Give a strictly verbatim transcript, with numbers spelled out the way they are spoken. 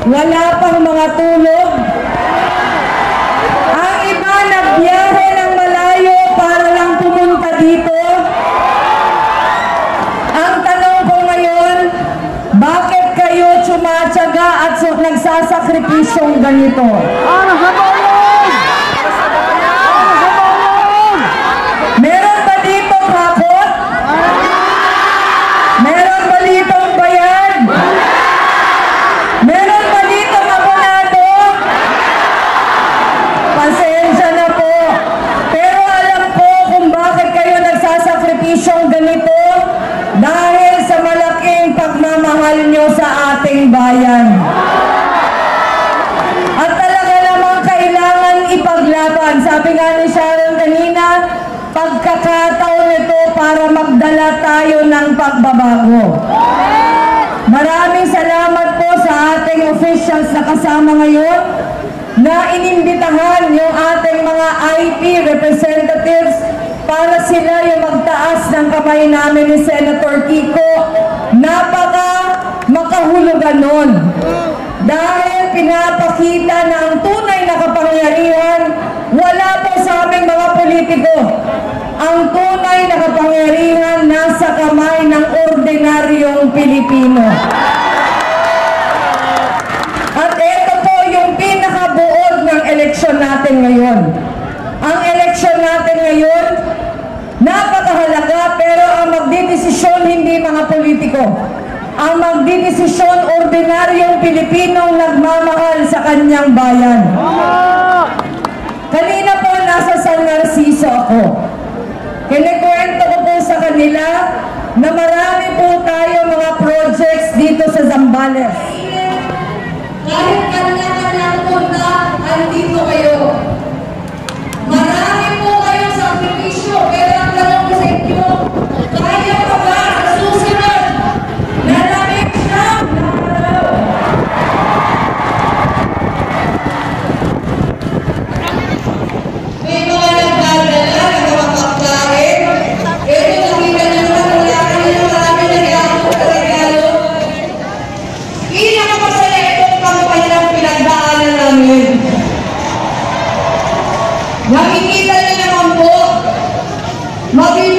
wala pang mga tulog. Ang iba nagbiyahe ng malayo para lang pumunta dito. Ang tanong ko ngayon, bakit kayo tsumatsaga at so, nagsasakripisyong ganito? Para sa bayan! Para sa bayan! Meron ba dito hakot? Meron ba dito bayan? Meron ba dito abonado? Pasensya na po. Pero alam ko kung bakit kayo nagsasakripisyong ganito. Dahil sa malaking pagmamahal nyo sa ating bayan. At talaga namang kailangan ipaglaban. Sabi nga ni Sharon kanina, pagkakataon ito para magdala tayo ng pagbabago. Maraming salamat po sa ating officials na kasama ngayon na inimbitahan yung ating mga I T representatives para sila yung magtaas ng kamay namin ni Senator Kiko. Napaka makahulugan nun. Dahil pinapakita na ang tunay na kapangyarihan wala po sa aming mga politiko. Ang tunay na kapangyarihan nasa kamay ng ordinaryong Pilipino. At ito po yung pinakabuod ng eleksyon natin ngayon. Ang eleksyon natin ngayon, napakahalaga, pero ang magdidesisyon hindi mga politiko. Ang magdidesisyon ordinaryong Pilipinong nagmamahal sa kanyang bayan. Kanina po nasa San Narciso ako. Kinikwento ko po sa kanila na marami po tayo mga projects dito sa Zambales. Kahit kanya-kanyang punta, andito kayo. Marami po kayong sakripisyo, pero ang tanong ko sa inyo, kaya pa ba sa susunod na lamig siyang nakalaw? May mga nagdadala na mga pagkain. Ito nakita nyo naman ang lakan nyo, marami nag-iakot sa regalo. Pinakamasaya itong kampanya ng pinagdaanan namin. Nakikita niyo naman po, mabilis